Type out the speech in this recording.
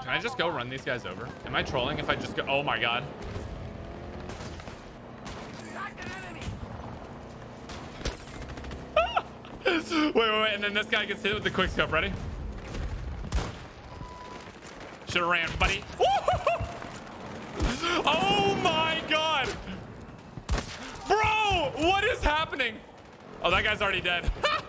Can I just go run these guys over? Am I trolling if I just go? Oh my god. Wait. And then this guy gets hit with the quick scope. Ready? Should have ran, buddy. Oh my god. Bro, what is happening? Oh, that guy's already dead.